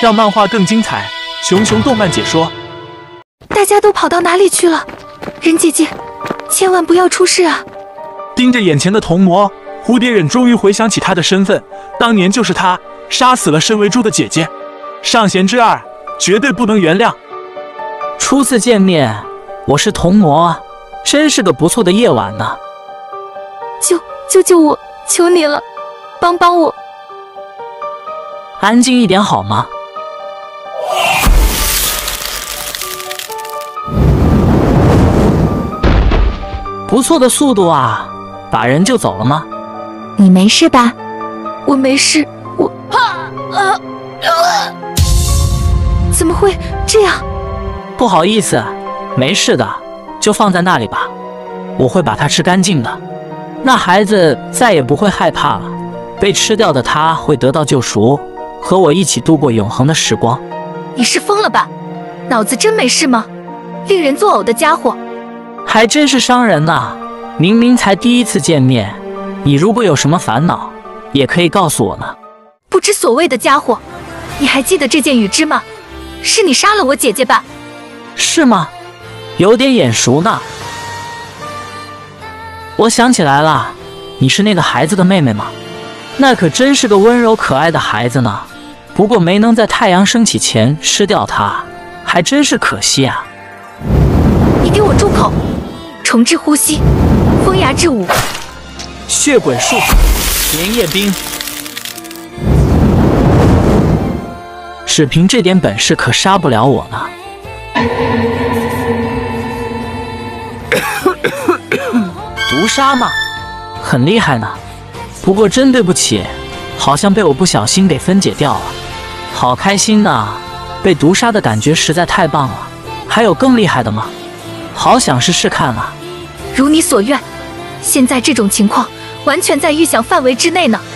让漫画更精彩。熊熊动漫解说。 大家都跑到哪里去了？忍姐姐，千万不要出事啊！ 盯着眼前的童魔，蝴蝶忍终于回想起他的身份，当年就是他杀死了身为猪的姐姐，上弦之二，绝对不能原谅。 初次见面，我是童魔啊，真是个不错的夜晚呢。 救我，求你了，帮我！ 安静一点好吗？不错的速度啊，打人就走了吗？ 你没事吧？我没事，怎么会这样？ 不好意思，没事的，就放在那里吧，我会把它吃干净的。那孩子再也不会害怕了，被吃掉的他会得到救赎，和我一起度过永恒的时光。 你是疯了吧？脑子真没事吗？令人作呕的家伙！ 还真是伤人呐！明明才第一次见面，你如果有什么烦恼，也可以告诉我呢。 不知所谓的家伙，你还记得这件羽织吗？是你杀了我姐姐吧？ 是吗？有点眼熟呢。我想起来了，你是那个孩子的妹妹吗？那可真是个温柔可爱的孩子呢。不过没能在太阳升起前吃掉它，还真是可惜啊。 你给我住口！虫之呼吸，风牙之舞， 血鬼术，连夜冰。只凭这点本事可杀不了我呢。毒杀吗？很厉害呢。不过真对不起，好像被我不小心给分解掉了。好开心呐！被毒杀的感觉实在太棒了。还有更厉害的吗？好想试试看啊！ 如你所愿，现在这种情况完全在预想范围之内呢。